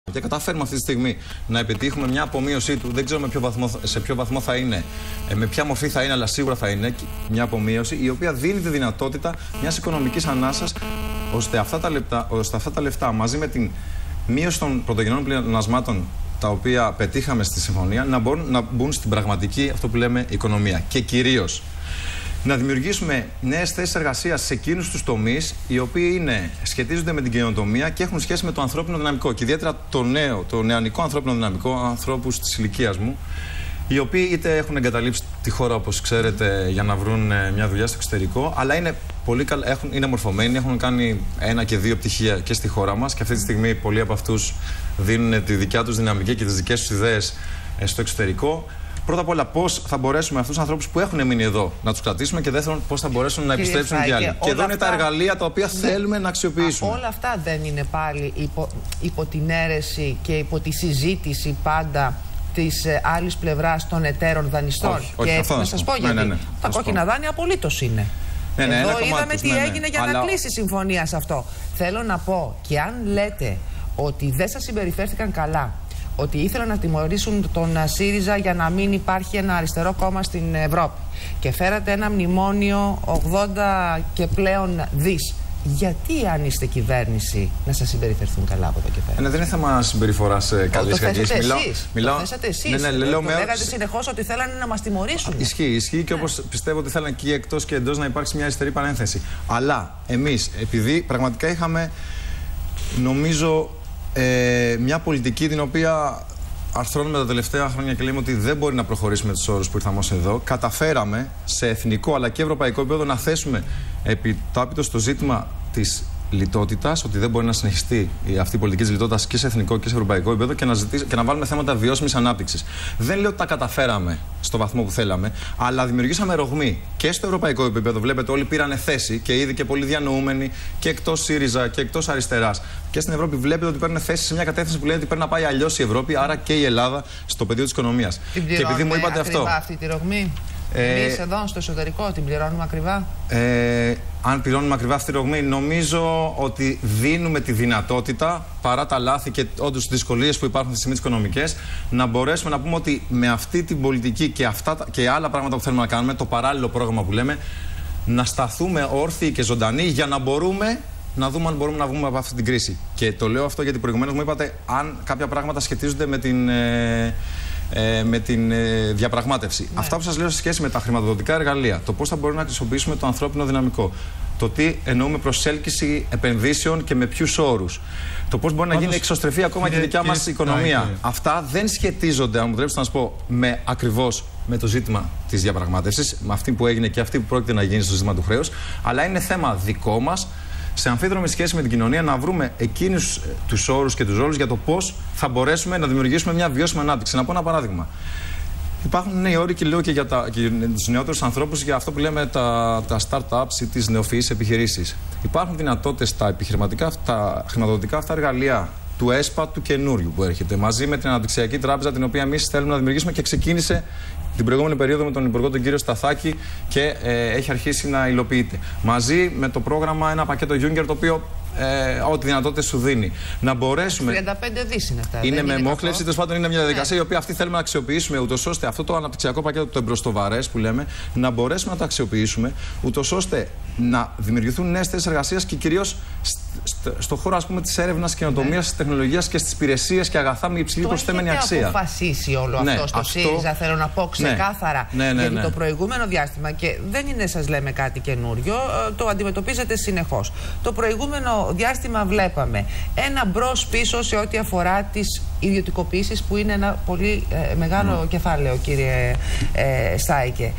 Και καταφέρουμε αυτή τη στιγμή να επιτύχουμε μια απομείωσή του. Δεν ξέρω σε ποιο βαθμό θα είναι, με ποια μορφή θα είναι, αλλά σίγουρα θα είναι μια απομείωση η οποία δίνει τη δυνατότητα μιας οικονομικής ανάσας ώστε αυτά τα λεφτά μαζί με την μείωση των πρωτογενών πλεονασμάτων τα οποία πετύχαμε στη συμφωνία να μπορούν να μπουν στην πραγματική, αυτό που λέμε, οικονομία. Και κυρίως να δημιουργήσουμε νέες θέσεις εργασίας σε εκείνους τους τομείς οι οποίοι σχετίζονται με την καινοτομία και έχουν σχέση με το ανθρώπινο δυναμικό. Και ιδιαίτερα το νεανικό ανθρώπινο δυναμικό, ανθρώπους της ηλικίας μου, οι οποίοι είτε έχουν εγκαταλείψει τη χώρα, όπως ξέρετε, για να βρουν μια δουλειά στο εξωτερικό, αλλά είναι πολύ είναι μορφωμένοι, έχουν κάνει 1 και 2 πτυχία και στη χώρα μας και αυτή τη στιγμή πολλοί από αυτούς δίνουν τη δικιά τους δυναμική και τις δικές τους ιδέες στο εξωτερικό. Πρώτα απ' όλα, πώς θα μπορέσουμε αυτούς τους ανθρώπους που έχουν μείνει εδώ να τους κρατήσουμε και δεύτερον, πώς θα μπορέσουν να επιστρέψουν και άλλοι. Και εδώ είναι τα εργαλεία τα οποία θέλουμε να αξιοποιήσουμε. Όλα αυτά δεν είναι πάλι υπό την αίρεση και υπό τη συζήτηση πάντα της άλλης πλευράς των εταίρων δανειστών? Όχι, και να σας πω γιατί. Τα κόκκινα δάνεια απολύτως είναι. Εδώ είδαμε τι έγινε για να κλείσει η συμφωνία σε αυτό. Θέλω να πω, και αν λέτε ότι δεν σας συμπεριφέρθηκαν καλά, ότι ήθελαν να τιμωρήσουν τον ΣΥΡΙΖΑ για να μην υπάρχει ένα αριστερό κόμμα στην Ευρώπη και φέρατε ένα μνημόνιο 80 και πλέον δις, γιατί αν είστε κυβέρνηση να σας συμπεριφερθούν καλά από εδώ και πέρα? Δεν είναι θέμα συμπεριφοράς καλής κακής. Το θέσατε εσείς. Λέγατε συνεχώς ότι θέλανε να μας τιμωρήσουν. Ισχύει και όπως πιστεύω ότι θέλανε και εκτός και εντός να υπάρξει μια αριστερή παρένθεση. Αλλά εμείς, επειδή πραγματικά είχαμε, νομίζω, μια πολιτική την οποία αρθρώνουμε τα τελευταία χρόνια και λέμε ότι δεν μπορεί να προχωρήσουμε τους όρους που ήρθαμε ως εδώ, καταφέραμε σε εθνικό αλλά και ευρωπαϊκό επίπεδο να θέσουμε επιτάπητο στο ζήτημα της λιτότητας, ότι δεν μπορεί να συνεχιστεί αυτή η πολιτική της λιτότητας και σε εθνικό και σε ευρωπαϊκό επίπεδο και να βάλουμε θέματα βιώσιμης ανάπτυξης. Δεν λέω ότι τα καταφέραμε στο βαθμό που θέλαμε, αλλά δημιουργήσαμε ρογμή και στο ευρωπαϊκό επίπεδο. Βλέπετε, όλοι πήρανε θέση και ήδη και πολλοί διανοούμενοι και εκτός ΣΥΡΙΖΑ και εκτός αριστεράς. Και στην Ευρώπη βλέπετε ότι παίρνουν θέση σε μια κατεύθυνση που λέει ότι πρέπει να πάει αλλιώς η Ευρώπη, άρα και η Ελλάδα στο πεδίο της οικονομίας. Και επειδή μου είπατε αυτό. Αυτή τη ρογμή. Εμείς εδώ στο εσωτερικό την πληρώνουμε ακριβά? Αν πληρώνουμε ακριβά αυτή τη ρογμή, νομίζω ότι δίνουμε τη δυνατότητα, παρά τα λάθη και όντως τις δυσκολίες που υπάρχουν στις στιγμές οικονομικές, να μπορέσουμε να πούμε ότι με αυτή την πολιτική και άλλα πράγματα που θέλουμε να κάνουμε, το παράλληλο πρόγραμμα που λέμε, να σταθούμε όρθιοι και ζωντανοί για να μπορούμε να δούμε αν μπορούμε να βγούμε από αυτή την κρίση. Και το λέω αυτό γιατί προηγουμένως μου είπατε αν κάποια πράγματα σχετίζονται με την διαπραγμάτευση. Ναι. Αυτά που σας λέω σε σχέση με τα χρηματοδοτικά εργαλεία, το πώς θα μπορούμε να χρησιμοποιήσουμε το ανθρώπινο δυναμικό, το τι εννοούμε προσέλκυση επενδύσεων και με ποιους όρους, το πώς μπορεί να γίνει εξωστρεφή ακόμα και η δικιά μας οικονομία. Αυτά δεν σχετίζονται, αν μου επιτρέψετε να σας πω, ακριβώς με το ζήτημα της διαπραγμάτευσης, με αυτή που έγινε και αυτή που πρόκειται να γίνει στο ζήτημα του χρέους, αλλά είναι θέμα δικό μας, σε αμφίδρομη σχέση με την κοινωνία, να βρούμε εκείνους τους όρους και τους ρόλους για το πώς θα μπορέσουμε να δημιουργήσουμε μια βιώσιμη ανάπτυξη. Να πω ένα παράδειγμα. Υπάρχουν νέοι όροι και λέω και για τους νεότερους ανθρώπους για αυτό που λέμε τα startups ή τις νεοφυείς επιχειρήσεις. Υπάρχουν δυνατότητες τα επιχειρηματικά, τα χρηματοδοτικά αυτά εργαλεία του ΕΣΠΑ του καινούριου που έρχεται μαζί με την Αναπτυξιακή Τράπεζα, την οποία εμείς θέλουμε να δημιουργήσουμε και ξεκίνησε την προηγούμενη περίοδο με τον Υπουργό τον κύριο Σταθάκη και έχει αρχίσει να υλοποιείται. Μαζί με το πρόγραμμα ένα πακέτο Juncker, το οποίο ό,τι δυνατότητες σου δίνει. Να μπορέσουμε. 35 δις είναι αυτά. Είναι με μόχλευση, τέλος πάντων είναι μια διαδικασία η οποία αυτή θέλουμε να αξιοποιήσουμε, ούτως ώστε αυτό το αναπτυξιακό πακέτο, το εμπροστοβαρές που λέμε, να μπορέσουμε να το αξιοποιήσουμε, ούτως ώστε να δημιουργηθούν νέες θέσεις εργασίας και κυρίως στον χώρο, ας πούμε, της έρευνας, καινοτομίας, της τεχνολογίας και στις υπηρεσίες και αγαθά με υψηλή προσθέμενη αξία. Το έχετε αποφασίσει όλο αυτό στο ΣΥΡΙΖΑ, θέλω να πω ξεκάθαρα. Γιατί το προηγούμενο διάστημα, και δεν είναι, σας λέμε, κάτι καινούριο, το αντιμετωπίζετε συνεχώς. Το προηγούμενο διάστημα βλέπαμε ένα μπρος-πίσω σε ό,τι αφορά τις ιδιωτικοποιήσεις, που είναι ένα πολύ μεγάλο κεφάλαιο, κύριε Στάικε.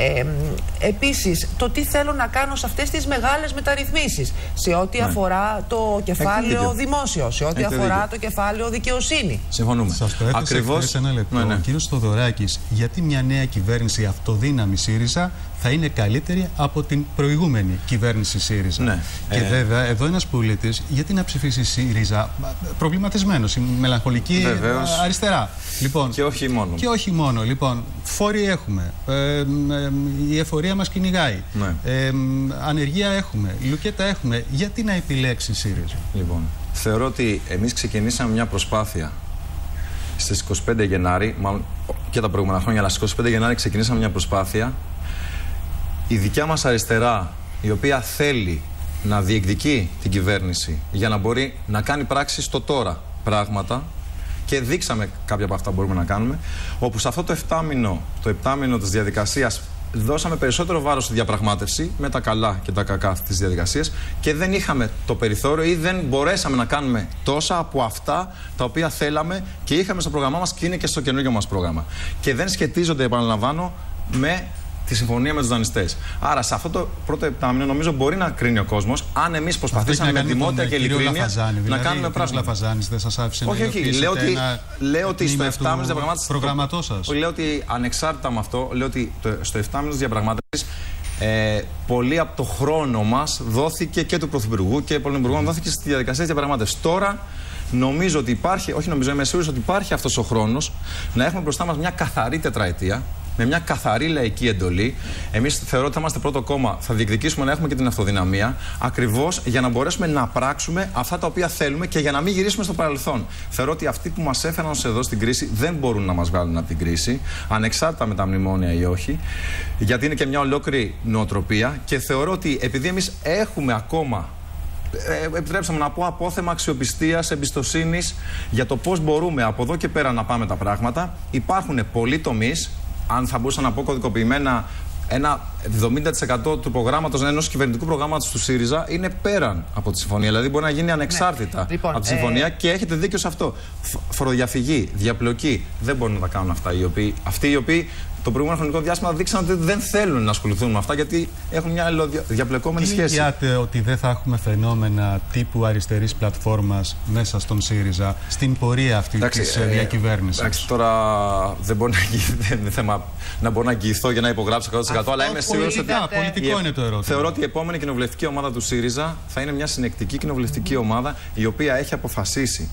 Επίσης, το τι θέλω να κάνω σε αυτές τις μεγάλες μεταρρυθμίσεις, σε ό,τι αφορά το κεφάλαιο δημόσιο, σε ό,τι αφορά το κεφάλαιο δικαιοσύνη. Συμφωνούμε. Σας το έθεσε ένα λεπτό. Ο κύριος Θοδωράκης, γιατί μια νέα κυβέρνηση αυτοδύναμη ΣΥΡΙΖΑ θα είναι καλύτερη από την προηγούμενη κυβέρνηση ΣΥΡΙΖΑ? Και βέβαια, εδώ ένας πολίτης, γιατί να ψηφίσει ΣΥΡΙΖΑ? Προβληματισμένος, η μελαγχολική αριστερά. Λοιπόν, και όχι μόνο. Και όχι μόνο. Λοιπόν, φόροι έχουμε. Η εφορία μας κυνηγάει. Ανεργία έχουμε. Λουκέτα έχουμε. Γιατί να επιλέξει ΣΥΡΙΖΑ. Λοιπόν, θεωρώ ότι εμείς ξεκινήσαμε μια προσπάθεια στις 25 Γενάρη, μάλλον και τα προηγούμενα χρόνια, αλλά στις 25 Γενάρη ξεκινήσαμε μια προσπάθεια. Η δικιά μας αριστερά, η οποία θέλει να διεκδικεί την κυβέρνηση για να μπορεί να κάνει πράξη στο τώρα πράγματα, και δείξαμε κάποια από αυτά που μπορούμε να κάνουμε, όπου σε αυτό το επτάμινο της διαδικασίας δώσαμε περισσότερο βάρος στη διαπραγμάτευση με τα καλά και τα κακά αυτής της διαδικασίας, και δεν είχαμε το περιθώριο ή δεν μπορέσαμε να κάνουμε τόσα από αυτά τα οποία θέλαμε και είχαμε στο πρόγραμμά μας και είναι και στο καινούργιο μας πρόγραμμα. Και δεν σχετίζονται, επαναλαμβάνω, με τη συμφωνία με τους δανειστές. Άρα, σε αυτό το πρώτο επτάμηνο, νομίζω μπορεί να κρίνει ο κόσμος, αν εμείς προσπαθήσαμε με δημότητα και ειλικρίνεια να κάνουμε πράγματα. Λαφαζάνης δεν σας άφησε όχι, όχι. Λέω ότι στο επτάμηνο της διαπραγμάτευσης. Προγραμματό σας. Λέω ότι ανεξάρτητα με αυτό, λέω ότι στο επτάμηνο της διαπραγμάτευσης πολύ από το χρόνο μας δόθηκε και του Πρωθυπουργού και πολλών υπουργών δόθηκε στη διαδικασία της διαπραγμάτευσης. Τώρα νομίζω ότι υπάρχει, όχι νομίζω, είμαι σίγουρος ότι υπάρχει αυτός ο χρόνος να έχουμε μπροστά μας μια καθαρή τετραετία, με μια καθαρή λαϊκή εντολή. Εμείς θεωρώ ότι θα είμαστε πρώτο κόμμα, θα διεκδικήσουμε να έχουμε και την αυτοδυναμία, ακριβώς για να μπορέσουμε να πράξουμε αυτά τα οποία θέλουμε και για να μην γυρίσουμε στο παρελθόν. Θεωρώ ότι αυτοί που μας έφεραν ως εδώ στην κρίση δεν μπορούν να μας βγάλουν από την κρίση, ανεξάρτητα με τα μνημόνια ή όχι, γιατί είναι και μια ολόκληρη νοοτροπία, και θεωρώ ότι επειδή εμείς έχουμε ακόμα, επιτρέψτε μου να πω, απόθεμα αξιοπιστίας, εμπιστοσύνης για το πώς μπορούμε από εδώ και πέρα να πάμε τα πράγματα, υπάρχουν πολλοί τομείς. Αν θα μπορούσα να πω κωδικοποιημένα, ένα 70% του προγράμματος, ενός κυβερνητικού προγράμματος του ΣΥΡΙΖΑ είναι πέραν από τη συμφωνία. Δηλαδή μπορεί να γίνει ανεξάρτητα από τη συμφωνία, και έχετε δίκιο σε αυτό. Φοροδιαφυγή, διαπλοκή, δεν μπορούν να τα κάνουν αυτά αυτοί οι οποίοι το προηγούμενο χρονικό διάστημα δείξαν ότι δεν θέλουν να ασχοληθούν με αυτά, γιατί έχουν μια διαπλεκόμενη σχέση. Είπατε ότι δεν θα έχουμε φαινόμενα τύπου αριστερής πλατφόρμας μέσα στον ΣΥΡΙΖΑ στην πορεία αυτή της διακυβέρνησης. Εντάξει, τώρα δεν μπορεί είναι θέμα να μπορώ να αγγιηθώ για να υπογράψω 100%, αλλά είμαι σίγουρος ότι. Πολιτικό είναι το ερώτημα. Θεωρώ ότι η επόμενη κοινοβουλευτική ομάδα του ΣΥΡΙΖΑ θα είναι μια συνεκτική κοινοβουλευτική ομάδα, η οποία έχει αποφασίσει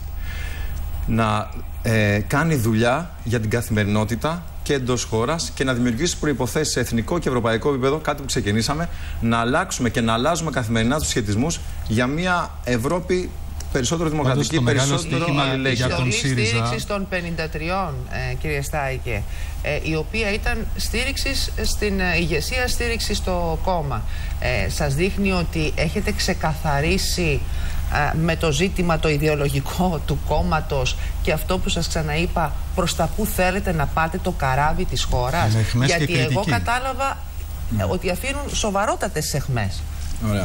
να κάνει δουλειά για την καθημερινότητα και εντός χώρας και να δημιουργήσει προϋποθέσεις σε εθνικό και ευρωπαϊκό επίπεδο, κάτι που ξεκινήσαμε, να αλλάξουμε και να αλλάζουμε καθημερινά τους σχετισμούς για μια Ευρώπη περισσότερο δημοκρατική, περισσότερο αλληλέγγυα. Η στήριξη των 53, κύριε Στάικε, η οποία ήταν στήριξη στην ηγεσία, στήριξη στο κόμμα, σας δείχνει ότι έχετε ξεκαθαρίσει με το ζήτημα το ιδεολογικό του κόμματος και αυτό που σας ξαναείπα, προς τα που θέλετε να πάτε το καράβι της χώρας? Γιατί εγώ κατάλαβα ότι αφήνουν σοβαρότατες αιχμές. Ωραία.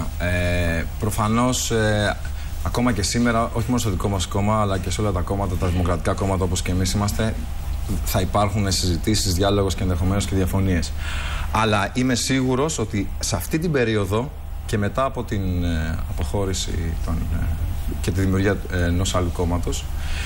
Προφανώς ακόμα και σήμερα, όχι μόνο στο δικό μας κόμμα, αλλά και σε όλα τα κόμματα, τα δημοκρατικά κόμματα όπως και εμείς είμαστε, θα υπάρχουν συζητήσεις, διάλογος και ενδεχομένως και διαφωνίες. Αλλά είμαι σίγουρος ότι σε αυτή την περίοδο και μετά από την αποχώρηση και τη δημιουργία ενός άλλου κόμματος,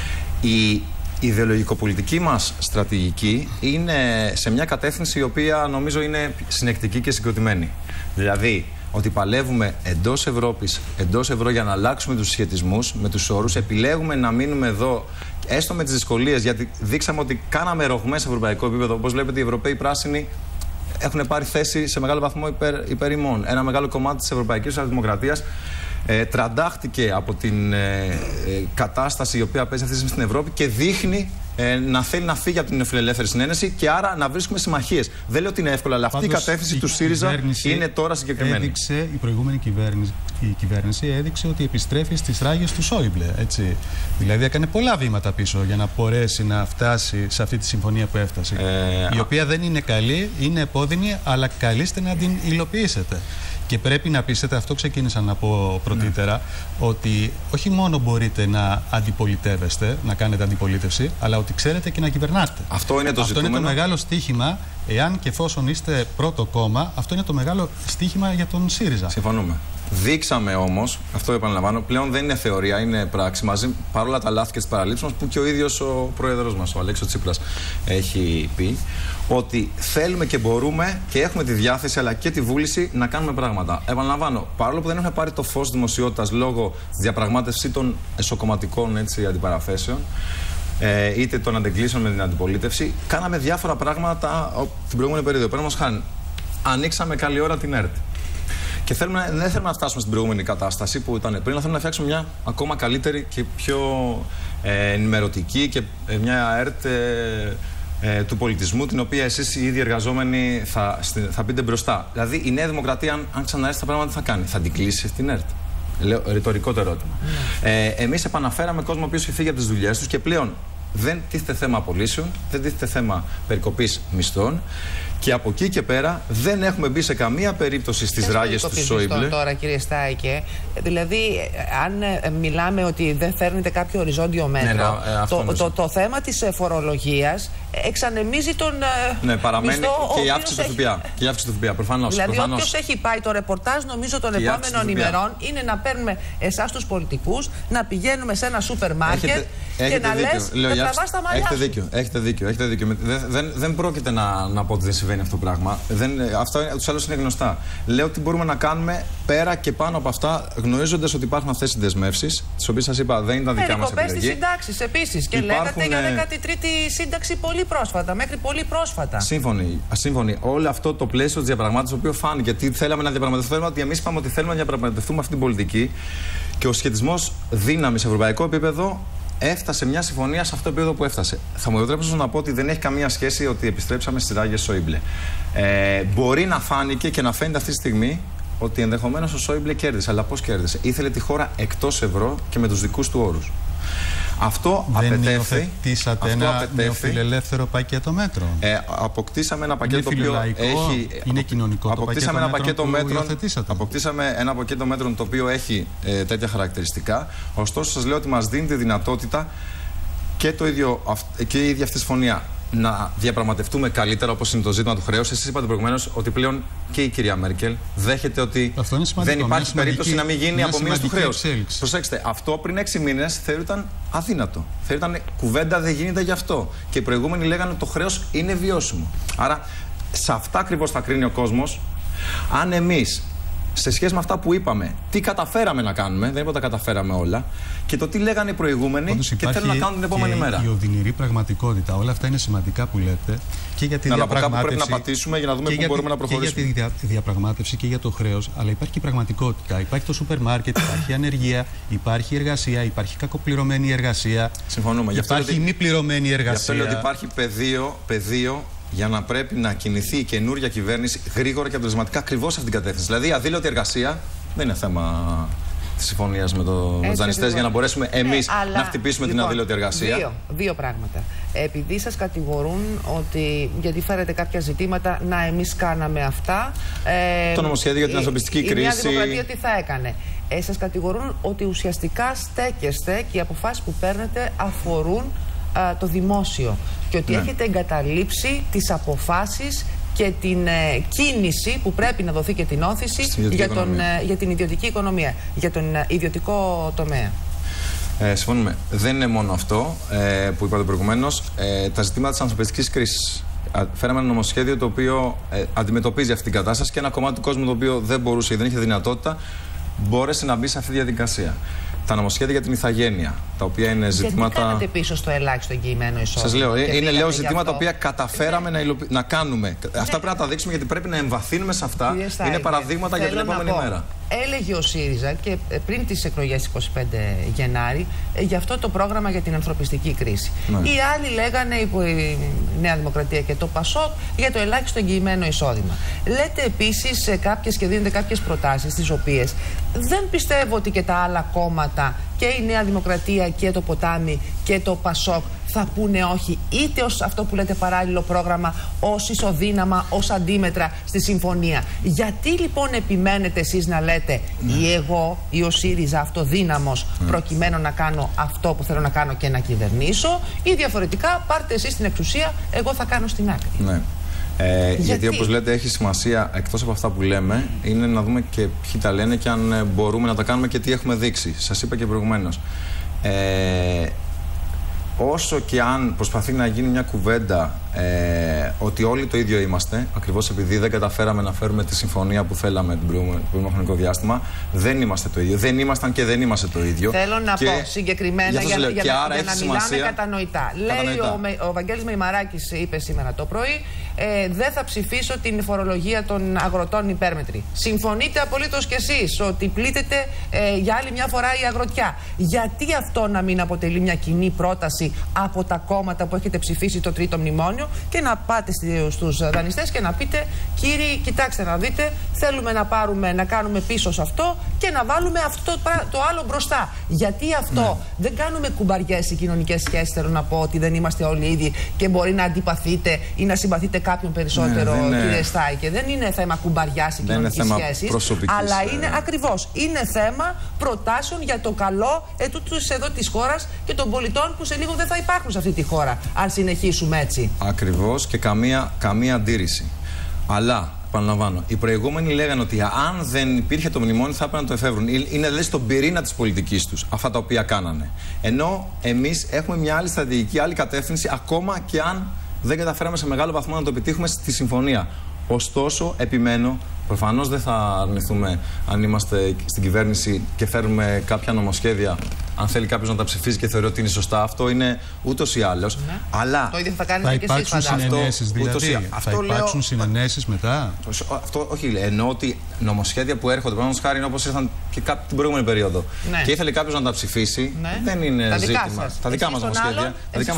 η ιδεολογικοπολιτική μας στρατηγική είναι σε μια κατεύθυνση η οποία νομίζω είναι συνεκτική και συγκροτημένη. Δηλαδή, ότι παλεύουμε εντός Ευρώπης, εντός ευρώ, για να αλλάξουμε τους σχετισμούς με τους όρους. Επιλέγουμε να μείνουμε εδώ, έστω με τις δυσκολίες, γιατί δείξαμε ότι κάναμε ρογμές σε ευρωπαϊκό επίπεδο. Όπως βλέπετε, οι Ευρωπαίοι πράσινοι έχουν πάρει θέση σε μεγάλο βαθμό υπέρ ημών. Ένα μεγάλο κομμάτι της Ευρωπαϊκής Δημοκρατίας τραντάχτηκε από την κατάσταση η οποία παίζει αυτή τη στιγμή στην Ευρώπη και δείχνει να θέλει να φύγει από την Φιλελεύθερη Συνένεση και άρα να βρίσκουμε συμμαχίες. Δεν λέω ότι είναι εύκολο, αλλά αυτή η κατεύθυνση του ΣΥΡΙΖΑ είναι τώρα συγκεκριμένη. Η προηγούμενη κυβέρνηση έδειξε ότι επιστρέφει στις ράγες του Σόιμπλε. Έτσι. Δηλαδή έκανε πολλά βήματα πίσω για να μπορέσει να φτάσει σε αυτή τη συμφωνία που έφτασε. Η οποία δεν είναι καλή, είναι επώδυνη, αλλά καλείστε να την υλοποιήσετε. Και πρέπει να πείσετε, αυτό ξεκίνησα να πω πρωτήτερα, ότι όχι μόνο μπορείτε να αντιπολιτεύεστε, να κάνετε αντιπολίτευση, αλλά ότι ξέρετε και να κυβερνάτε. Αυτό είναι το ζητούμενο. Είναι το μεγάλο στοίχημα, εάν και εφόσον είστε πρώτο κόμμα, αυτό είναι το μεγάλο στοίχημα για τον ΣΥΡΙΖΑ. Συμφωνούμε. Δείξαμε όμως, αυτό επαναλαμβάνω, πλέον δεν είναι θεωρία, είναι πράξη, μαζί παρόλα τα λάθη και τις παραλήψεις μας που και ο ίδιος ο πρόεδρος μας, ο Αλέξης Τσίπρας, έχει πει, ότι θέλουμε και μπορούμε και έχουμε τη διάθεση αλλά και τη βούληση να κάνουμε πράγματα. Επαναλαμβάνω, παρόλο που δεν έχουμε πάρει το φως δημοσιότητας λόγω της διαπραγμάτευσης των εσωκομματικών αντιπαραθέσεων, είτε των αντεγκλήσεων με την αντιπολίτευση, κάναμε διάφορα πράγματα την προηγούμενη περίοδο. Παραδείγματος χάρη, ανοίξαμε καλή ώρα την ΕΡΤ. Και δεν θέλουμε να φτάσουμε στην προηγούμενη κατάσταση που ήταν πριν, αλλά θέλουμε να φτιάξουμε μια ακόμα καλύτερη και πιο ενημερωτική και μια ΕΡΤ του πολιτισμού, την οποία εσείς οι ίδιοι εργαζόμενοι θα πείτε μπροστά. Δηλαδή, η Νέα Δημοκρατία, αν ξαναέρθει τα πράγματα, τι θα κάνει? Θα την κλείσει την ΕΡΤ? Λέω, ρητορικό το ερώτημα. Εμείς επαναφέραμε κόσμο ο οποίος έχει φύγει από τις δουλειές τους και πλέον δεν τίθεται θέμα απολύσεων, δεν τίθεται θέμα περικοπής μισθών. Και από εκεί και πέρα δεν έχουμε μπει σε καμία περίπτωση στις ράγες του Σόιμπλε. Τώρα, κύριε Στάικε, δηλαδή, αν μιλάμε ότι δεν φέρνετε κάποιο οριζόντιο μέτρο, το θέμα της φορολογίας εξανεμίζει τον. Ναι, παραμένει μισθό, και η αύξηση του ΦΠΑ. Προφανώς. Δηλαδή, όποιος έχει πάει το ρεπορτάζ, νομίζω των επόμενων ημερών είναι να παίρνουμε εσάς τους πολιτικούς, να πηγαίνουμε σε ένα σούπερ μάρκετ και να λες να τραβάς τα μαλλιά. Έχετε δίκιο. Δεν πρόκειται να πω ότι δεν συμβαίνει αυτό το πράγμα. Αυτό τους άλλους είναι γνωστά. Λέω τι μπορούμε να κάνουμε πέρα και πάνω από αυτά, γνωρίζοντας ότι υπάρχουν αυτές οι δεσμεύσεις, τις οποίες σας είπα δεν ήταν δικά μας επιλογή. Περικοπές στις συντάξεις επίσης. Και λέγατε για 13η σύνταξη πολύ πρόσφατα, μέχρι πολύ πρόσφατα. Σύμφωνοι. Όλο αυτό το πλαίσιο της διαπραγμάτευσης, το οποίο φάνηκε τι θέλαμε να διαπραγματευτούμε, ότι εμείς είπαμε ότι θέλουμε να διαπραγματευτούμε αυτή την πολιτική και ο σχετισμός δύναμης σε ευρωπαϊκό επίπεδο έφτασε μια συμφωνία σε αυτό το επίπεδο που έφτασε. Θα μου επιτρέψω να πω ότι δεν έχει καμία σχέση ότι επιστρέψαμε στις ράγες Σόιμπλε. Μπορεί να φάνηκε και να φαίνεται αυτή τη στιγμή ότι ενδεχομένως ο Σόιμπλε κέρδισε. Αλλά πώς κέρδισε? Ήθελε τη χώρα εκτός ευρώ και με τους δικούς του όρους. Αυτό δεν υιοθετήσατε ένα νεοφιλελεύθερο πακέτο μέτρων? Αποκτήσαμε ένα πακέτο το οποίο έχει. Είναι κοινωνικό το πακέτο μέτρων. Αποκτήσαμε ένα πακέτο μέτρων το οποίο έχει τέτοια χαρακτηριστικά. Ωστόσο, σας λέω ότι μας δίνει τη δυνατότητα και η ίδια αυτή η συμφωνία να διαπραγματευτούμε καλύτερα, όπως είναι το ζήτημα του χρέους. Εσείς είπατε προηγουμένως ότι πλέον και η κυρία Μέρκελ δέχεται ότι δεν υπάρχει περίπτωση να μην γίνει απομείωση του χρέους. Προσέξτε, αυτό πριν 6 μήνες θεωρείται αδύνατο. Θεωρείται κουβέντα, δεν γίνεται γι' αυτό. Και οι προηγούμενοι λέγανε ότι το χρέος είναι βιώσιμο. Άρα, σε αυτά ακριβώς θα κρίνει ο κόσμος. Αν εμείς, σε σχέση με αυτά που είπαμε, τι καταφέραμε να κάνουμε, δεν είπα ότι τα καταφέραμε όλα, και το τι λέγανε οι προηγούμενοι και θέλουν να κάνουν την επόμενη μέρα. Η οδυνηρή πραγματικότητα, όλα αυτά είναι σημαντικά που λέτε και για τη διαπραγμάτευση. Από κάπου πρέπει να πατήσουμε για να δούμε πού μπορούμε να προχωρήσουμε. Και για τη διαπραγμάτευση και για το χρέος, αλλά υπάρχει και η πραγματικότητα. Υπάρχει το σούπερ μάρκετ, υπάρχει ανεργία, υπάρχει εργασία, υπάρχει κακοπληρωμένη εργασία. Συμφωνούμε. Υπάρχει μη πληρωμένη εργασία. Γι' αυτό λέω ότι υπάρχει πεδίο για να πρέπει να κινηθεί η καινούργια κυβέρνηση γρήγορα και αποτελεσματικά ακριβώς σε αυτήν την κατεύθυνση. Δηλαδή, η αδήλωτη εργασία δεν είναι θέμα της συμφωνίας με τους δανειστές για να μπορέσουμε εμείς να χτυπήσουμε την αδήλωτη εργασία. Δύο πράγματα. Επειδή σας κατηγορούν ότι γιατί φέρετε κάποια ζητήματα, να εμείς κάναμε αυτά. Το νομοσχέδιο για την ανθρωπιστική κρίση. Η Νέα Δημοκρατία τι θα έκανε? Σας κατηγορούν ότι ουσιαστικά στέκεστε και οι αποφάσεις που παίρνετε αφορούν το δημόσιο και ότι έχετε εγκαταλείψει τις αποφάσεις και την κίνηση που πρέπει να δοθεί και την όθηση για την ιδιωτική οικονομία, για τον ιδιωτικό τομέα. Συμφωνούμε. Δεν είναι μόνο αυτό που είπατε προηγουμένως. Τα ζητήματα της ανθρωπιστικής κρίσης. Φέραμε ένα νομοσχέδιο το οποίο αντιμετωπίζει αυτή την κατάσταση και ένα κομμάτι του κόσμου το οποίο δεν μπορούσε ή δεν είχε δυνατότητα μπόρεσε να μπει σε αυτή τη διαδικασία. Τα νομοσχέδια για την ηθαγένεια, τα οποία είναι ζητήματα. Γιατί κάνετε πίσω στο ελάχιστο εγγυημένο εισόδημα? Σας λέω, είναι ζητήματα τα οποία καταφέραμε να κάνουμε. Αυτά πρέπει να τα δείξουμε γιατί πρέπει να εμβαθύνουμε σε αυτά. Είναι παραδείγματα για την επόμενη μέρα. Έλεγε ο ΣΥΡΙΖΑ και πριν τις εκλογές 25 Γενάρη για αυτό το πρόγραμμα για την ανθρωπιστική κρίση. Ναι. Οι άλλοι λέγανε, η Νέα Δημοκρατία και το ΠΑΣΟΚ, για το ελάχιστο εγγυημένο εισόδημα. Λέτε επίσης κάποιες και δίνετε κάποιες προτάσεις, τις οποίες δεν πιστεύω ότι και τα άλλα κόμματα, και η Νέα Δημοκρατία και το Ποτάμι και το ΠΑΣΟΚ, θα πούνε όχι είτε ως αυτό που λέτε παράλληλο πρόγραμμα, ως ισοδύναμα, ως αντίμετρα στη συμφωνία. Γιατί λοιπόν επιμένετε εσείς να λέτε ή εγώ ή ο ΣΥΡΙΖΑ αυτοδύναμος προκειμένου να κάνω αυτό που θέλω να κάνω και να κυβερνήσω, ή διαφορετικά πάρτε εσείς την εξουσία, εγώ θα κάνω στην άκρη? Ναι. Γιατί όπως λέτε έχει σημασία, εκτός από αυτά που λέμε, είναι να δούμε και ποιοι τα λένε και αν μπορούμε να τα κάνουμε και τι έχουμε δείξει. Σας είπα και προηγουμένως. Όσο και αν προσπαθεί να γίνει μια κουβέντα ότι όλοι το ίδιο είμαστε, ακριβώς επειδή δεν καταφέραμε να φέρουμε τη συμφωνία που θέλαμε το προηγούμενο χρονικό διάστημα. Δεν είμαστε το ίδιο. Δεν ήμασταν και δεν είμαστε το ίδιο. Θέλω να πω συγκεκριμένα για να μιλάμε κατανοητά. Λέει ο Βαγγέλης Μεϊμαράκης, είπε σήμερα το πρωί, δεν θα ψηφίσω την φορολογία των αγροτών υπέρμετρη. Συμφωνείτε απολύτως κι εσείς ότι πλήττεται για άλλη μια φορά η αγροτιά. Γιατί αυτό να μην αποτελεί μια κοινή πρόταση από τα κόμματα που έχετε ψηφίσει το τρίτο μνημόνιο και να πάτε στους δανειστές και να πείτε, κύριοι, κοιτάξτε να δείτε, θέλουμε να κάνουμε πίσω σε αυτό και να βάλουμε αυτό το άλλο μπροστά. Γιατί αυτό? Δεν κάνουμε κουμπαριές οι κοινωνικές σχέσεις. Θέλω να πω ότι δεν είμαστε όλοι ίδιοι και μπορεί να αντιπαθείτε ή να συμπαθείτε κάποιον περισσότερο, κύριε Στάικε. Δεν είναι θέμα κουμπαριάς οι κοινωνικές σχέσεις, αλλά είναι ακριβώς. Είναι θέμα προτάσεων για το καλό εδώ της χώρας και των πολιτών που σε λίγο δεν θα υπάρχουν σε αυτή τη χώρα, αν συνεχίσουμε έτσι. Ακριβώς, και καμία αντίρρηση. Αλλά, επαναλαμβάνω, οι προηγούμενοι λέγανε ότι αν δεν υπήρχε το μνημόνιο θα έπρεπε να το εφεύρουν. Είναι δηλαδή στον πυρήνα της πολιτικής τους αυτά τα οποία κάνανε. Ενώ εμείς έχουμε μια άλλη στρατηγική, άλλη κατεύθυνση, ακόμα και αν δεν καταφέραμε σε μεγάλο βαθμό να το επιτύχουμε στη συμφωνία. Ωστόσο, επιμένω, προφανώς δεν θα αρνηθούμε αν είμαστε στην κυβέρνηση και φέρουμε κάποια νομοσχέδια. Αν θέλει κάποιος να τα ψηφίζει και θεωρεί ότι είναι σωστά, αυτό είναι ούτως ή άλλως. Αλλά το ίδιο θα κάνετε και εσείς, υπάρξουν συνενέσεις, δηλαδή. Θα υπάρξουν συνενέσεις μετά. Αυτό όχι, εννοώ ότι νομοσχέδια που έρχονται, παραδείγματος χάρη, όπως ήρθαν και την προηγούμενη περίοδο, και ήθελε κάποιος να τα ψηφίσει, δεν είναι ζήτημα. Τα δικά μας νομοσχέδια.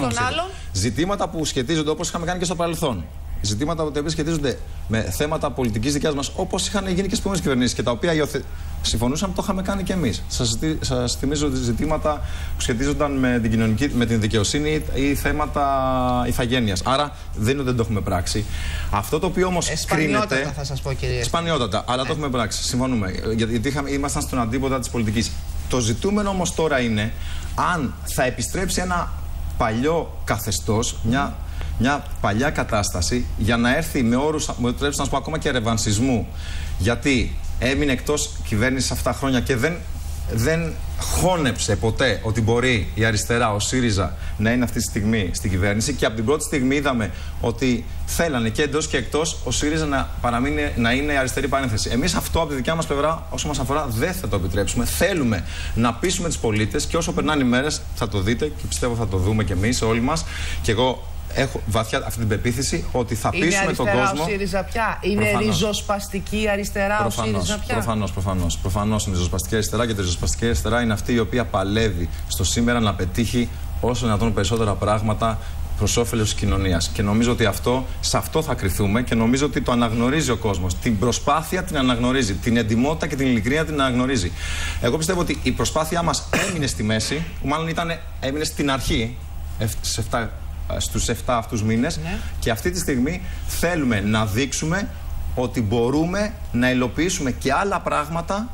Ζητήματα που σχετίζονται, όπως είχαμε κάνει και στο παρελθόν. Ζητήματα που σχετίζονται με θέματα πολιτικής δικιάς μας, όπως είχαν γίνει και στις προηγούμενες κυβερνήσεις και τα οποία συμφωνούσαμε, το είχαμε κάνει και εμείς. Σας θυμίζω ότι ζητήματα που σχετίζονταν με την δικαιοσύνη ή θέματα ηθαγένειας. Άρα δεν το έχουμε πράξει. Αυτό το οποίο όμως κρίνεται. Θα σας πω, κύριε. Σπανιότατα, αλλά το έχουμε πράξει. Συμφωνούμε. Γιατί ήμασταν στον αντίποδα της πολιτικής. Το ζητούμενο όμως τώρα είναι αν θα επιστρέψει ένα παλιό καθεστώς, μια παλιά κατάσταση, για να έρθει με όρους, μου επιτρέψτε να σου πω, ακόμα και ρεβανσισμού. Γιατί έμεινε εκτός κυβέρνηση αυτά τα χρόνια και δεν χώνεψε ποτέ ότι μπορεί η αριστερά, ο ΣΥΡΙΖΑ, να είναι αυτή τη στιγμή στην κυβέρνηση. Και από την πρώτη στιγμή είδαμε ότι θέλανε και εντός και εκτός ο ΣΥΡΙΖΑ να παραμείνει, να είναι η αριστερή παρένθεση. Εμείς αυτό από τη δικιά μας πλευρά, όσο μας αφορά, δεν θα το επιτρέψουμε. Θέλουμε να πείσουμε τις πολίτες και όσο περνάνε οι μέρες θα το δείτε και πιστεύω θα το δούμε κι εμείς όλοι μας. Και εγώ έχω βαθιά αυτή την πεποίθηση ότι θα πείσουμε τον κόσμο. Είναι αριστερά ο ΣΥΡΙΖΑ πια? Είναι ριζοσπαστική αριστερά ο ΣΥΡΙΖΑ πια? Προφανώς είναι ριζοσπαστική αριστερά, και η ριζοσπαστική αριστερά είναι αυτή η οποία παλεύει στο σήμερα να πετύχει όσο δυνατόν περισσότερα πράγματα προς όφελος της κοινωνίας. Και νομίζω ότι σε αυτό θα κριθούμε και νομίζω ότι το αναγνωρίζει ο κόσμος. Την προσπάθεια την αναγνωρίζει. Την εντιμότητα και την ειλικρίνεια την αναγνωρίζει. Εγώ πιστεύω ότι η προσπάθειά μας έμεινε στη μέση, που μάλλον έμεινε στην αρχή, στους 7 αυτούς μήνες, και αυτή τη στιγμή θέλουμε να δείξουμε ότι μπορούμε να υλοποιήσουμε και άλλα πράγματα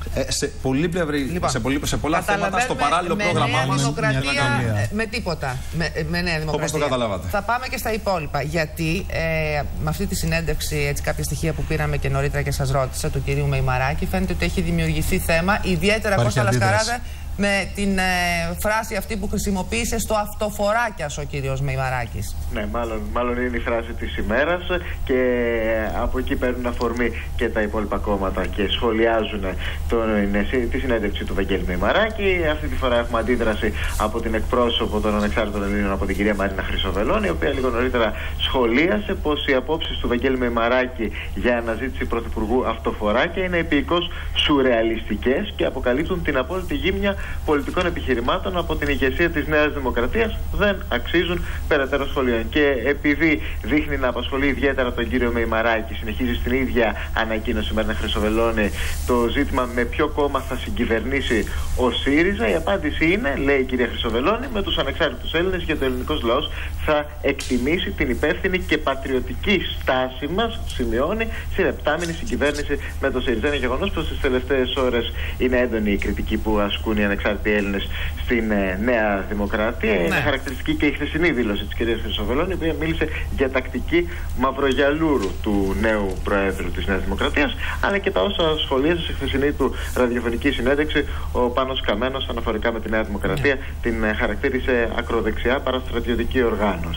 σε πολλά θέματα στο παράλληλο πρόγραμμά μας. Με τίποτα. Με Νέα Δημοκρατία. Όπως το καταλάβατε. Θα πάμε και στα υπόλοιπα. Γιατί με αυτή τη συνέντευξη, κάποια στοιχεία που πήραμε και νωρίτερα και σας ρώτησα, του κυρίου Μεϊμαράκη, φαίνεται ότι έχει δημιουργηθεί θέμα. Ιδιαίτερα, Κώστα Λασκαράδε, με την φράση αυτή που χρησιμοποίησε στο αυτοφοράκιας ο κύριος Μεϊμαράκης. Ναι, μάλλον είναι η φράση της ημέρας και από εκεί παίρνουν αφορμή και τα υπόλοιπα κόμματα και σχολιάζουν τη συνέντευξη του Βαγγέλη Μεϊμαράκη. Αυτή τη φορά έχουμε αντίδραση από την εκπρόσωπο των Ανεξάρτητων Ελλήνων, από την κυρία Μαρίνα Χρυσοβελώνη, η οποία λίγο νωρίτερα σχολίασε πως οι απόψεις του Βαγγέλη Μεϊμαράκη για αναζήτηση πρωθυπουργού αυτοφοράκια είναι επικώς σουρεαλιστικές και αποκαλύπτουν την απόλυτη γύμνια πολιτικών επιχειρημάτων από την ηγεσία της Νέας Δημοκρατίας. Δεν αξίζουν περαιτέρω σχολείων. Και επειδή δείχνει να απασχολεί ιδιαίτερα τον κύριο Μεϊμαράκη, συνεχίζει στην ίδια ανακοίνωση Μαρίνα Χρυσοβελώνη το ζήτημα με ποιο κόμμα θα συγκυβερνήσει ο ΣΥΡΙΖΑ. Η απάντηση είναι, λέει η κυρία Χρυσοβελώνη, με τους ανεξάρτητους Έλληνες, γιατί ο ελληνικός λαός θα εκτιμήσει την υπεύθυνη και πατριωτική στάση μας, σημειώνει, στην επτάμηνη συγκυβέρνηση με το ΣΥΡΙΖΑ. Είναι γεγονός πως στις τελευταίες ώρες είναι έντονη η κριτική που ασκούν οι ανεξάρτητοι Έλληνες στην Νέα Δημοκρατία. Ναι. Είναι χαρακτηριστική και η χθεσινή δήλωση της κυρίας Χρυσοβελώνη, η οποία μίλησε για τακτική μαυρογιαλούρου του νέου Προέδρου της Νέας Δημοκρατίας, αλλά και τα όσα σχολίασε στη χθεσινή του ραδιοφωνική συνέντευξη ο Πάνος Καμένος αναφορικά με τη Νέα Δημοκρατία. Την χαρακτήρισε ακροδεξιά παραστρατιωτική οργάνωση.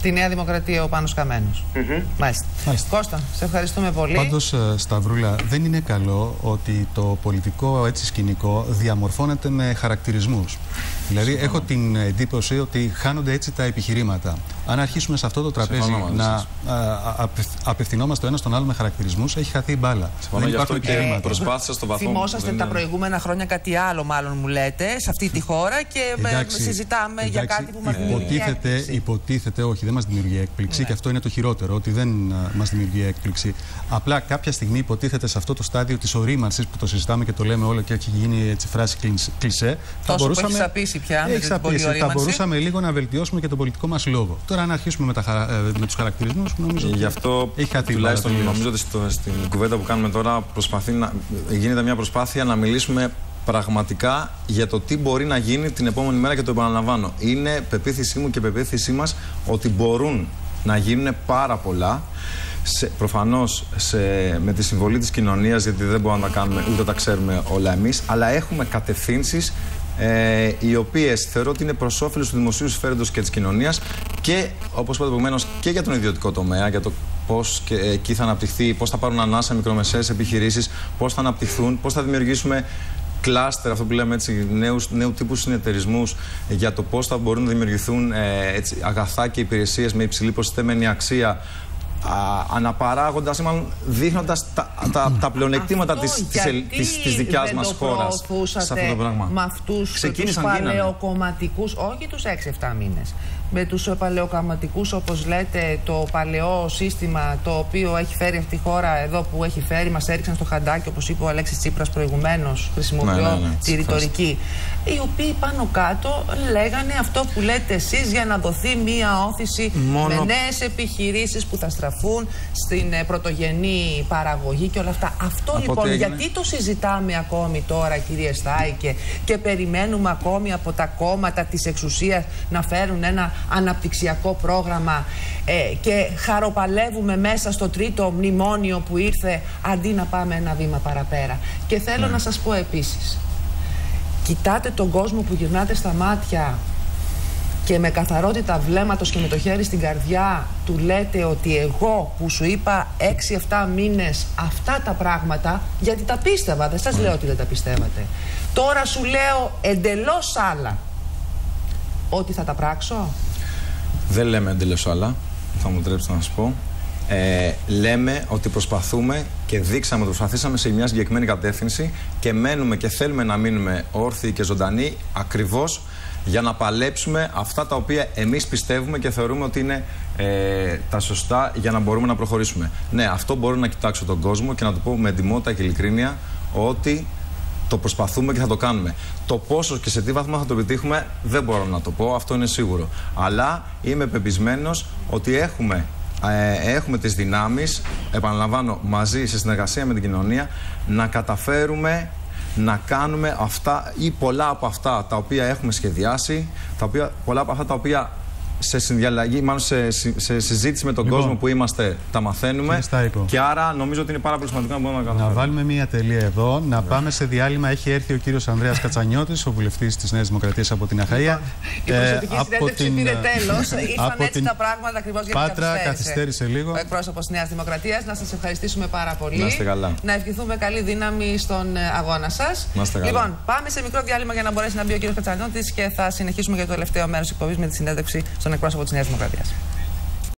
Τη Νέα Δημοκρατία ο Πάνος Καμένος. Μάλιστα. Κώστα, σε ευχαριστούμε πολύ. Πάντως, Σταυρούλα, δεν είναι καλό ότι το πολιτικό σκηνικό διαμορφώνεται με χαρακτηρισμούς. Δηλαδή, έχω την εντύπωση ότι χάνονται έτσι τα επιχειρήματα. Αν αρχίσουμε σε αυτό το τραπέζι να απευθυνόμαστε ο ένας τον άλλο με χαρακτηρισμούς, έχει χαθεί η μπάλα. Δεν υπάρχουν επιχειρήματα. Προσπάθησα στο βαθμό. Θυμόσαστε τα προηγούμενα χρόνια κάτι άλλο, μάλλον μου λέτε, σε αυτή τη χώρα και συζητάμε για κάτι που μας δημιουργεί έκπληξη. Υποτίθεται, όχι, δεν μας δημιουργεί έκπληξη και αυτό είναι το χειρότερο, ότι δεν μας δημιουργεί έκπληξη. Απλά κάποια στιγμή υποτίθεται σε αυτό το στάδιο της ορίμανσης που το συζητάμε και το λέμε όλο και έχει γίνει έτσι φράση κλισέ. Τόσο που έχει σαπίσει πια. Θα μπορούσαμε λίγο να βελτιώσουμε και τον πολιτικό μας λόγο. Τώρα, αν αρχίσουμε με τους χαρακτηρισμούς, νομίζω γι' αυτό έχει χαθεί. Τουλάχιστον νομίζω ότι στην κουβέντα που κάνουμε τώρα γίνεται μια προσπάθεια να μιλήσουμε πραγματικά για το τι μπορεί να γίνει την επόμενη μέρα και το επαναλαμβάνω. Είναι πεποίθησή μου και πεποίθησή μας ότι μπορούν να γίνουν πάρα πολλά. Προφανώς με τη συμβολή της κοινωνίας, γιατί δεν μπορούμε να τα κάνουμε ούτε τα ξέρουμε όλα εμείς, αλλά έχουμε κατευθύνσεις οι οποίες θεωρώ ότι είναι προς όφελος του δημοσίου συμφέροντος και της κοινωνίας και, όπως είπατε προηγουμένως, και για τον ιδιωτικό τομέα, για το πώς εκεί θα αναπτυχθεί, πώς θα πάρουν ανάσα μικρομεσαίες επιχειρήσεις, πώς θα αναπτυχθούν, πώς θα δημιουργήσουμε κλάστερ, αυτό που λέμε έτσι, νέου τύπου συνεταιρισμούς για το πώς θα μπορούν να δημιουργηθούν αγαθά και υπηρεσίες με υψηλή προσθέμενη αξία, αναπαράγοντας ή μάλλον δείχνοντας τα πλεονεκτήματα της δικιάς μας χώρας σε αυτό το πράγμα. Με αυτούς τους παλαιοκομματικούς, όχι τους 6-7 μήνες, με τους παλαιοκομματικούς, όπως λέτε, το παλαιό σύστημα το οποίο έχει φέρει αυτή η χώρα εδώ που έχει φέρει, μας έριξαν στο χαντάκι, όπως είπε ο Αλέξης Τσίπρας προηγουμένως, χρησιμοποιώ τη ρητορική, οι οποίοι πάνω κάτω λέγανε αυτό που λέτε εσείς για να δοθεί μία όθηση με νέες επιχειρήσεις που θα στραφούν στην πρωτογενή παραγωγή και όλα αυτά. Αυτό λοιπόν, γιατί το συζητάμε ακόμη τώρα, κύριε Στάικε, και περιμένουμε ακόμη από τα κόμματα της εξουσίας να φέρουν ένα αναπτυξιακό πρόγραμμα και χαροπαλεύουμε μέσα στο τρίτο μνημόνιο που ήρθε αντί να πάμε ένα βήμα παραπέρα. Και θέλω να σας πω επίσης, κοιτάτε τον κόσμο που γυρνάτε στα μάτια και με καθαρότητα βλέμματος και με το χέρι στην καρδιά του λέτε ότι εγώ που σου είπα 6-7 μήνες αυτά τα πράγματα, γιατί τα πίστευα, δεν σας λέω ότι δεν τα πιστεύατε, τώρα σου λέω εντελώς άλλα, ότι θα τα πράξω. Δεν λέμε εντελώς άλλα, θα μου τρέψετε να σας πω. Λέμε ότι προσπαθούμε και προσπαθήσαμε σε μια συγκεκριμένη κατεύθυνση και μένουμε και θέλουμε να μείνουμε όρθιοι και ζωντανοί ακριβώς για να παλέψουμε αυτά τα οποία εμείς πιστεύουμε και θεωρούμε ότι είναι τα σωστά για να μπορούμε να προχωρήσουμε. Ναι, αυτό μπορώ να κοιτάξω τον κόσμο και να του πω με εντιμότητα και ειλικρίνεια ότι το προσπαθούμε και θα το κάνουμε. Το πόσο και σε τι βαθμό θα το επιτύχουμε δεν μπορώ να το πω, αυτό είναι σίγουρο. Αλλά είμαι πεπισμένος ότι έχουμε τις δυνάμεις, επαναλαμβάνω, μαζί σε συνεργασία με την κοινωνία, να καταφέρουμε να κάνουμε αυτά ή πολλά από αυτά τα οποία έχουμε σχεδιάσει, πολλά από αυτά τα οποία σε συνδιαλλαγή, μάλλον σε συζήτηση με τον κόσμο που είμαστε, τα μαθαίνουμε. Και άρα νομίζω ότι είναι πάρα πολύ σημαντικό να μπορούμε να κάνουμε. Να βάλουμε μία τελεία εδώ, να πάμε σε διάλειμμα. Έχει έρθει ο κύριος Ανδρέας Κατσανιώτης, ο βουλευτής της Νέας Δημοκρατίας από την Αχαΐα. Η προσωπική συνέντευξη πήρε τέλος. Ήρθαν έτσι τα πράγματα ακριβώς γιατί καθυστέρησε λίγο. Ο εκπρόσωπος της Νέας Δημοκρατίας. Να σας ευχαριστήσουμε πάρα πολύ. Να είστε καλά. Να ευχηθούμε καλή δύναμη στον αγώνα σας. Λοιπόν, πάμε σε μικρό διάλειμμα για να μπορέσει να μπει ο κύριος Κατσανιώτης και θα συνεχίσουμε για το τελευταίο μέρος της εκπομπής με τη συνέντευξη στον εκπρόσωπο της Νέας Δημοκρατίας.